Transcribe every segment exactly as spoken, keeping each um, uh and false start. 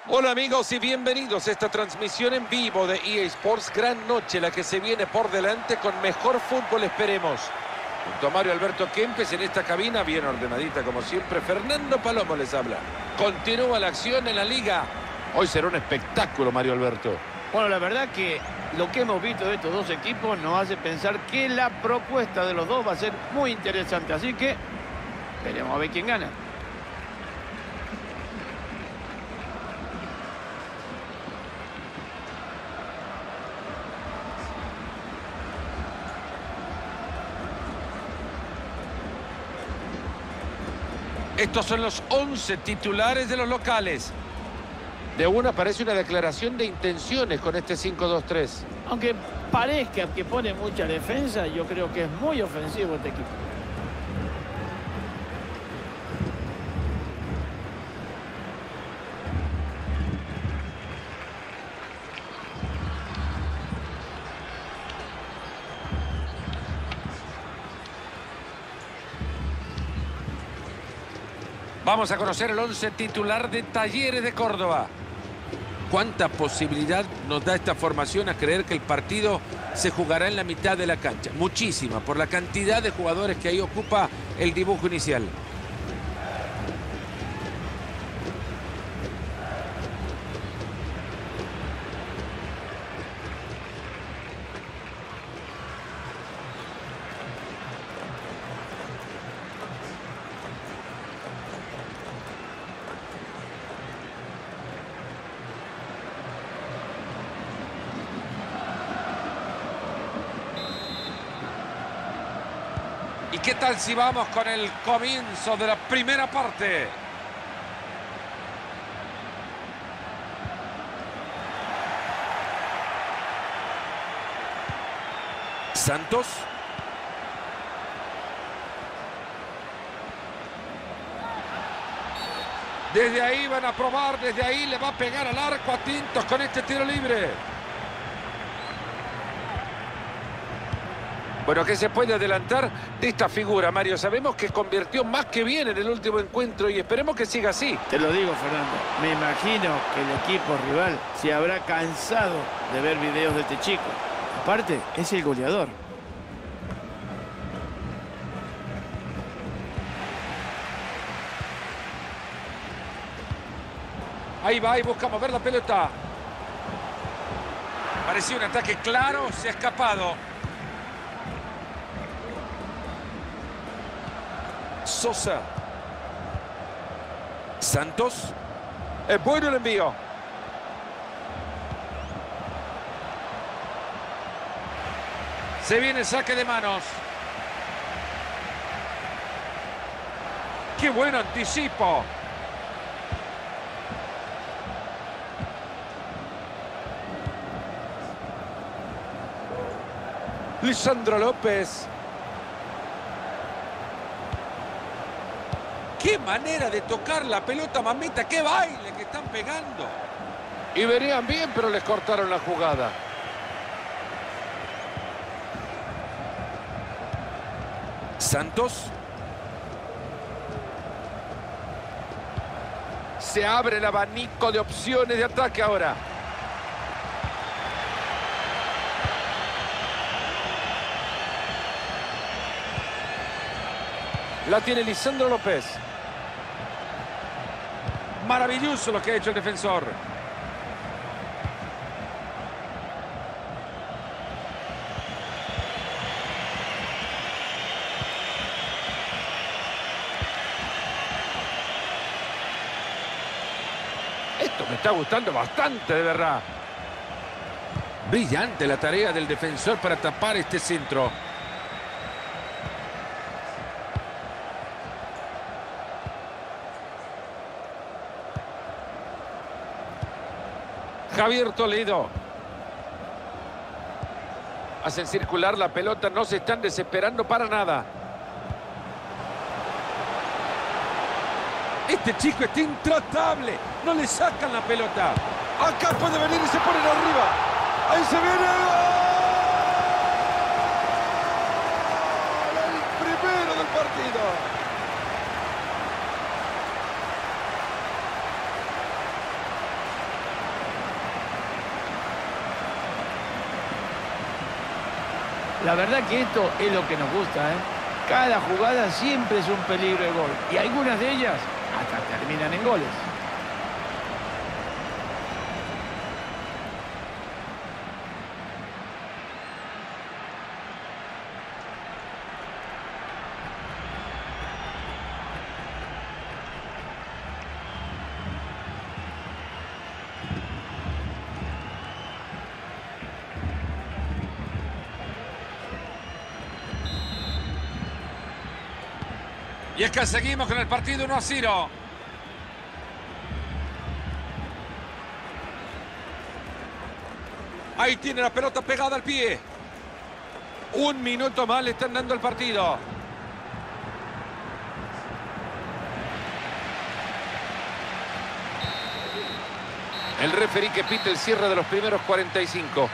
Hola amigos y bienvenidos a esta transmisión en vivo de E A Sports. Gran noche la que se viene por delante con mejor fútbol, esperemos. Junto a Mario Alberto Kempes en esta cabina, bien ordenadita como siempre. Fernando Palomo les habla. Continúa la acción en la liga. Hoy será un espectáculo, Mario Alberto. Bueno, la verdad que lo que hemos visto de estos dos equipos nos hace pensar que la propuesta de los dos va a ser muy interesante. Así que veremos a ver quién gana. Estos son los once titulares de los locales. De una parece una declaración de intenciones con este cinco dos tres. Aunque parezca que pone mucha defensa, yo creo que es muy ofensivo este equipo. Vamos a conocer el once titular de Talleres de Córdoba. ¿Cuánta posibilidad nos da esta formación a creer que el partido se jugará en la mitad de la cancha? Muchísima, por la cantidad de jugadores que ahí ocupa el dibujo inicial. ¿Y qué tal si vamos con el comienzo de la primera parte? Santos. Desde ahí van a probar, desde ahí le va a pegar al arco a Tintos con este tiro libre. Bueno, ¿qué se puede adelantar de esta figura, Mario? Sabemos que convirtió más que bien en el último encuentro y esperemos que siga así. Te lo digo, Fernando. Me imagino que el equipo rival se habrá cansado de ver videos de este chico. Aparte, es el goleador. Ahí va y busca mover la pelota. Parecía un ataque claro, se ha escapado. Sosa. Santos. Es bueno el envío. Se viene el saque de manos. ¡Qué buen anticipo! Lisandro López. ¡Qué manera de tocar la pelota, mamita! ¡Qué baile que están pegando! Y venían bien, pero les cortaron la jugada. Santos. Se abre el abanico de opciones de ataque ahora. La tiene Lisandro López. Maravilloso lo que ha hecho el defensor. Esto me está gustando bastante, de verdad. Brillante la tarea del defensor para tapar este centro. Javier Toledo. Hacen circular la pelota, no se están desesperando para nada. Este chico está intratable, no le sacan la pelota. Acá puede venir y se ponen arriba. Ahí se viene el gol. El primero del partido. La verdad que esto es lo que nos gusta, ¿eh? Cada jugada siempre es un peligro de gol. Y algunas de ellas hasta terminan en goles. Y es que seguimos con el partido uno a cero. Ahí tiene la pelota pegada al pie. Un minuto más le están dando el partido. El referí que pita el cierre de los primeros cuarenta y cinco.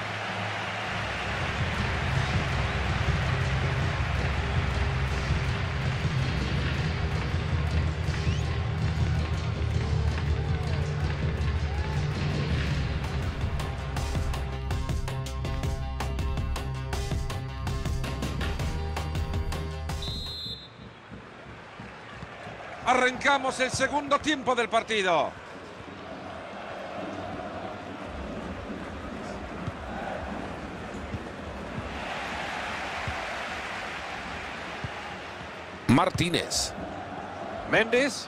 Arrancamos el segundo tiempo del partido. Martínez. Méndez.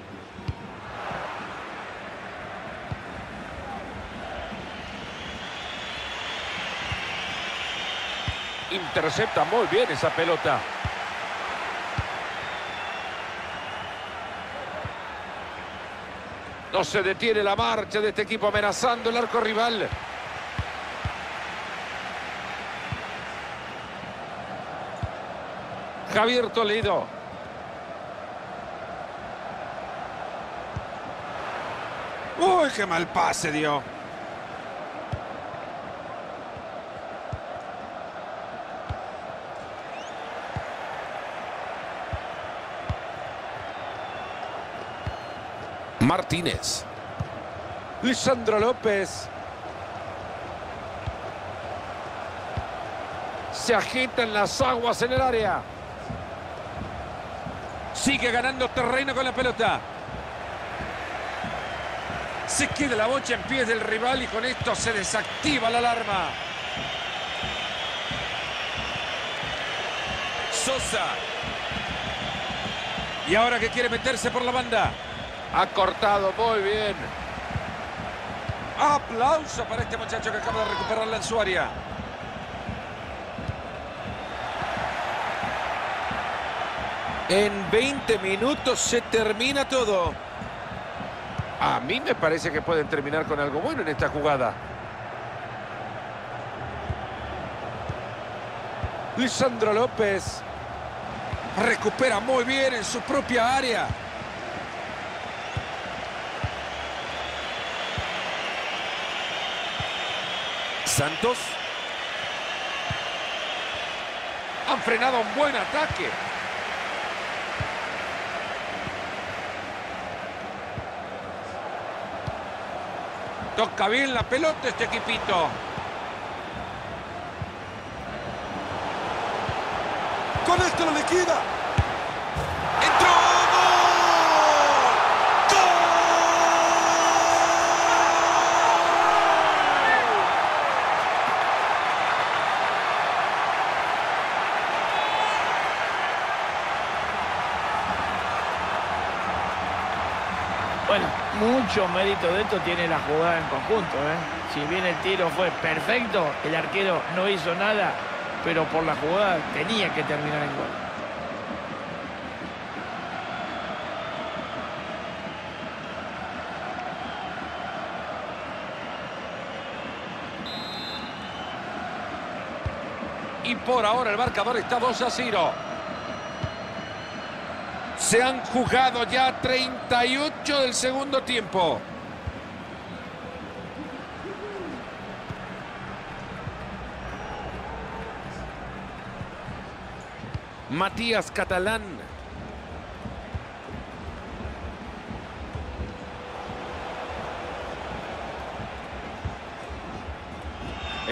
Intercepta muy bien esa pelota. No se detiene la marcha de este equipo amenazando el arco rival. Javier Toledo. Uy, qué mal pase dio. Martínez. Lisandro López. Se agitan las aguas en el área. Sigue ganando terreno con la pelota. Se queda la bocha en pies del rival y con esto se desactiva la alarma. Sosa. Y ahora que quiere meterse por la banda. Ha cortado muy bien. Aplauso para este muchacho que acaba de recuperarla en su área. En veinte minutos se termina todo. A mí me parece que pueden terminar con algo bueno en esta jugada. Lisandro López. Recupera muy bien en su propia área. Santos. Han frenado un buen ataque. Toca bien la pelota este equipito. Con esto lo liquida. ¡Entró! Bueno, mucho mérito de esto tiene la jugada en conjunto, ¿eh? Si bien el tiro fue perfecto, el arquero no hizo nada, pero por la jugada tenía que terminar en gol. Y por ahora el marcador está dos a cero. Se han jugado ya treinta y ocho del segundo tiempo. Matías Catalán.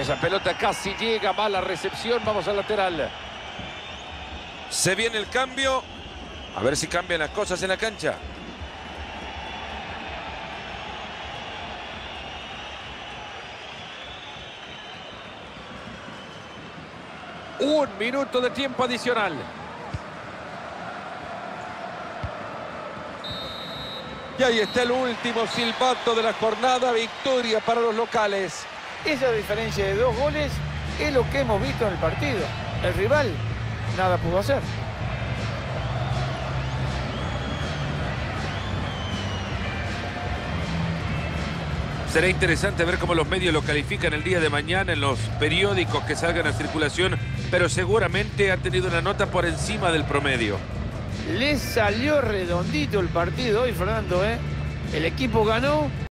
Esa pelota casi llega, mala recepción, vamos al lateral. Se viene el cambio. A ver si cambian las cosas en la cancha. Un minuto de tiempo adicional. Y ahí está el último silbato de la jornada. Victoria para los locales. Esa diferencia de dos goles es lo que hemos visto en el partido. El rival nada pudo hacer. Será interesante ver cómo los medios lo califican el día de mañana en los periódicos que salgan a circulación, pero seguramente ha tenido una nota por encima del promedio. Le salió redondito el partido hoy, Fernando, ¿eh? El equipo ganó.